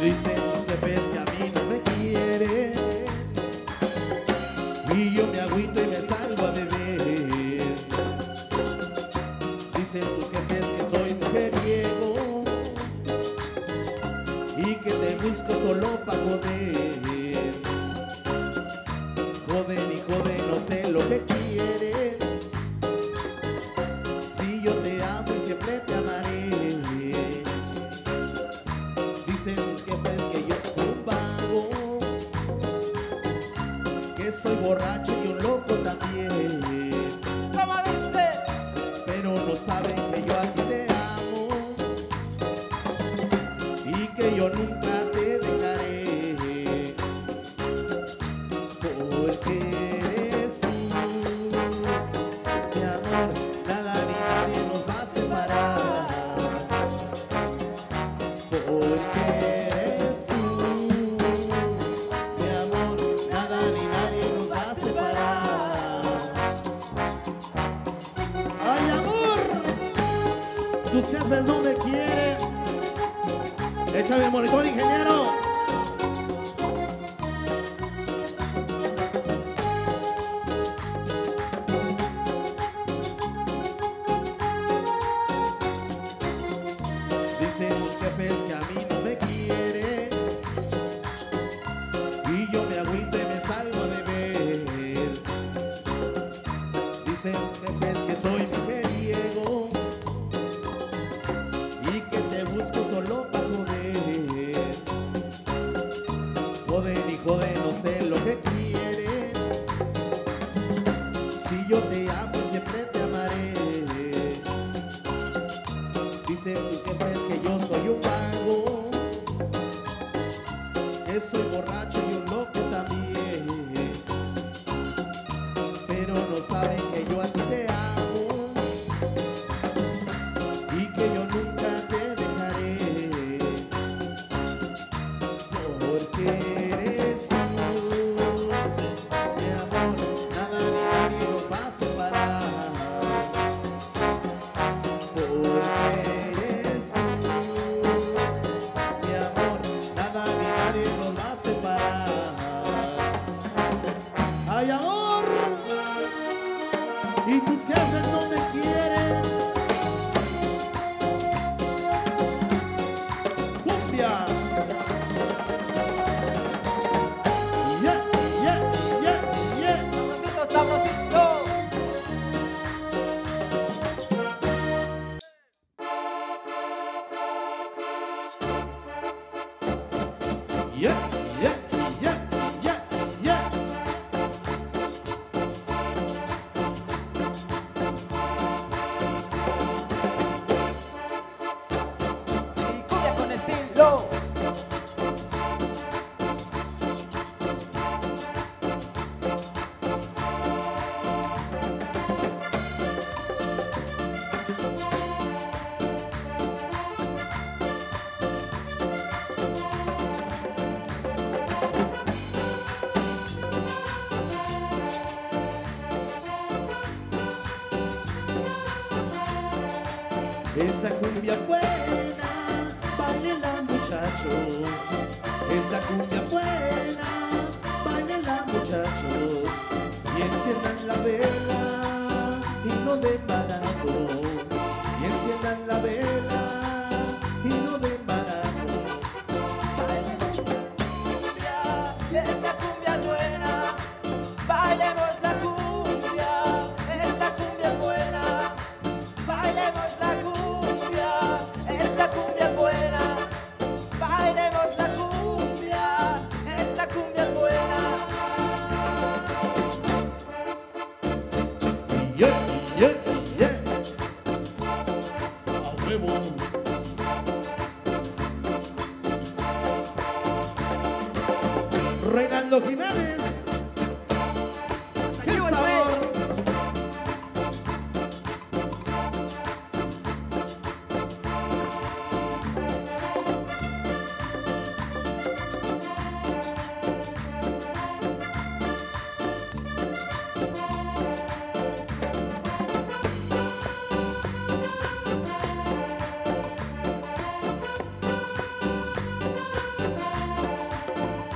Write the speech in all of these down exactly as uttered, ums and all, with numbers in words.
Dicen tus jefes que a mí no me quieren y yo me agüito y me salgo a beber. Dicen tus jefes que soy mujeriego y que te busco solo pa' joder. Joven y joven, no sé lo que quieres. Si yo te amo y siempre te amaré. Dicen tus jefes que yo soy un vago, que soy borracho y un loco también. ¿Cómo dice? Pero no saben que yo a ti te amo y que yo nunca te dejaré. Porque eres tú, mi amor, nada ni nadie nos va a separar. Porque eres tú, mi amor, nada ni nadie nos va a separar. ¡Ay, amor! Tus jefes no me quieren. Échame el monitor, ingeniero. Dicen tus jefes que a mí no me quieren y yo me agüito y me salgo a beber. Dicen tus jefes que soy mujeriego y que te busco solo para joder. Joder y joder, no sé lo que quieres. Si yo te amo y siempre te amaré. Dicen tus jefes que yo soy un vago, que soy borracho y un loco también. Pero no saben que yo a ti te amo y que yo nunca te dejaré. Porque eres tú, mi amor, nada ni nadie nos va a separar. Porque eres tú, mi amor, nada ni nadie nos va a separar. ¡Ay, amor! Y tus jefes no me quieren. ¡Cumbia! Yeah, yeah, yeah, yeah. Sabrosito, sabrosito. Yeah, yeah, yeah, yeah, yeah. Y cumbia con estilo. Esta cumbia buena, bailenla muchachos. Esta cumbia buena, bailenla muchachos. Y enciendan la vela y no den barato. Y enciendan la vela y no den barato. Bailemos la cumbia, esta cumbia es buena. Bailemos la cumbia, esta cumbia es buena. Bailemos la cumbia, esta cumbia es buena. Bailemos la cumbia, esta cumbia es buena. Yeah, yeah, yeah. A huevo. Reinaldo Jiménez. ¡Qué sabor!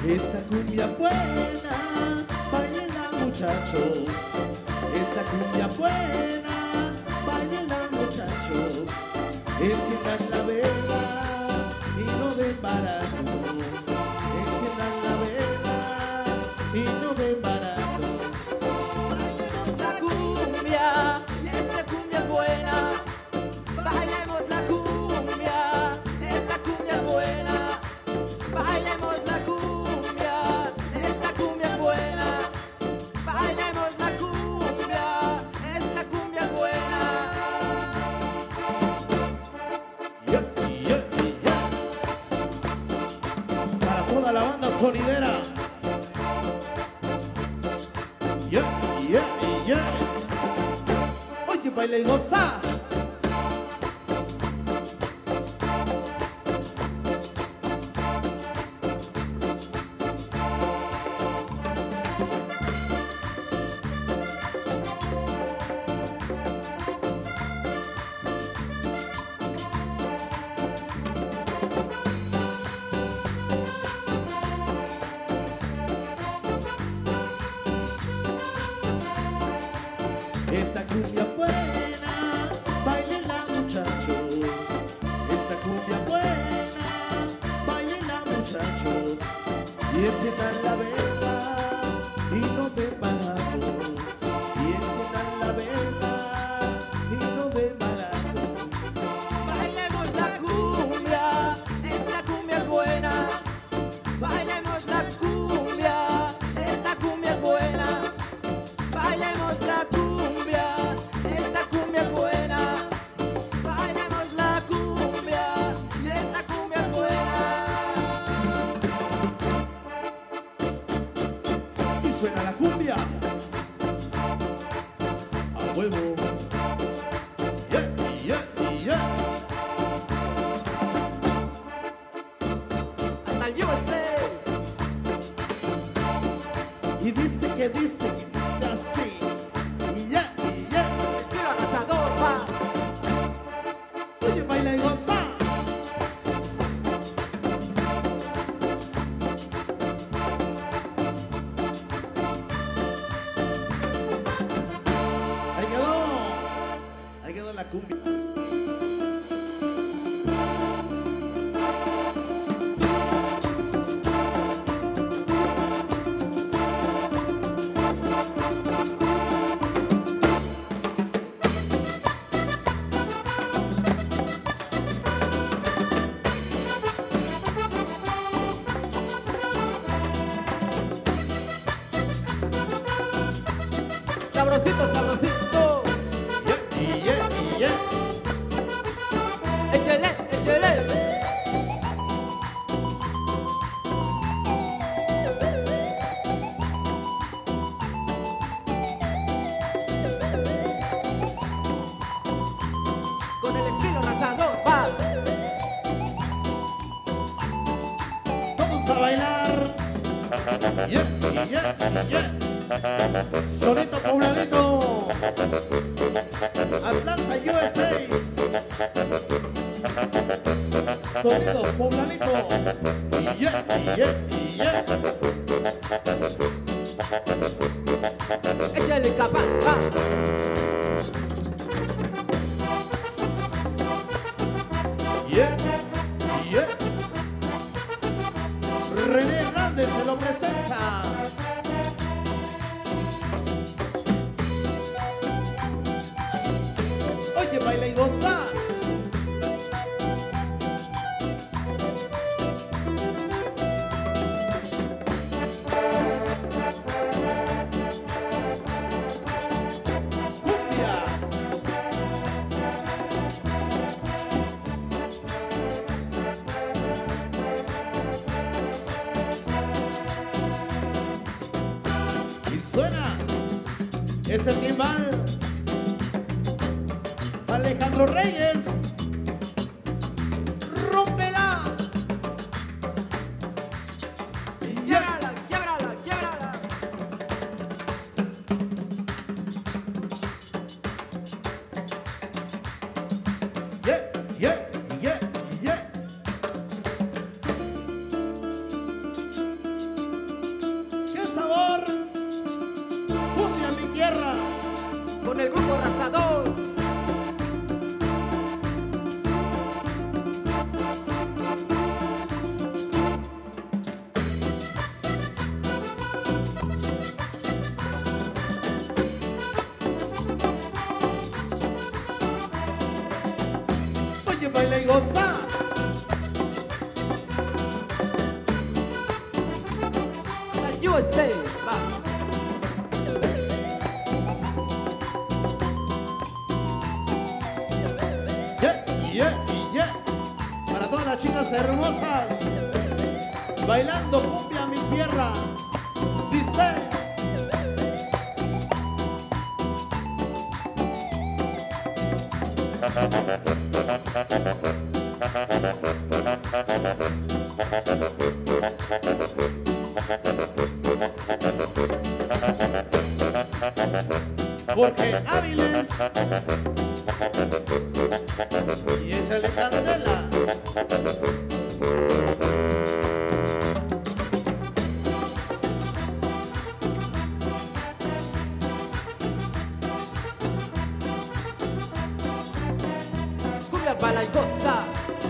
Esta cumbia buena, bailenla muchachos. Esta cumbia buena, bailenla muchachos. Enciendan la vela y no den barato. Enciendan la vela y no den barato. Bailemos la cumbia, esta cumbia es buena. Bailemos la cumbia, esta cumbia es buena. Bailemos la cumbia, esta cumbia es buena. Bailemos la cumbia, esta cumbia es buena. Yeah, yeah, yeah. Para toda la banda sonidera. Yeah, yeah, yeah. Oye, baila y goza. Esta cumbia buena, bailenla muchachos. Esta cumbia buena, bailenla muchachos. Y enciendan la vela y no den barato. Y enciendan la vela y no den barato. Bailemos la cumbia, esta cumbia es buena. Bailemos la cumbia, esta cumbia es buena. Bailemos la cumbia, esta cumbia es buena. Bailemos la cumbia, esta cumbia es buena. Y suena la cumbia. A huevo. Yeah, yeah, yeah. Hasta el U S A. Y dice que dice que dice así. Y ya, y ya. Estilo arrasador, va. Oye, baila y goza. Ahí quedó. Ahí quedó la cumbia. Sabrosito, sabrosito. Yeah, y yeah, y yeah. Échale, échale. Con el estilo arrasador, va. Vamos a bailar. Yeah, y yeah, y yeah. Sonito pobladito. Atlanta, U S A. Sonido pobladito. Y yeah, y yeah, y yeah. Échale capaz, va. Yeah, yeah. René Hernández se lo presenta. Oye, baila y goza. Cumbia. Y suena ese timbal. Alejandro Reyes, rómpela. Quiebrala, quiebrala, quiebrala. Yeah, yeah, yeah, yeah. Baila y goza. La U S A, va. Yeah, yeah, yeah. Para todas las chicas hermosas, bailando cumbia mi tierra. Dice. Porque hábiles y échale candela. Cumbia baila y goza.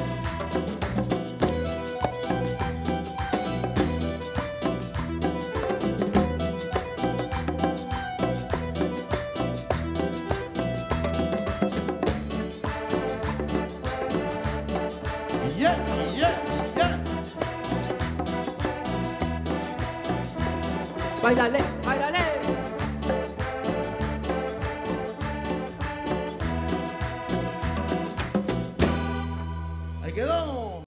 Yeah, yeah, yeah. Bailale, bailale.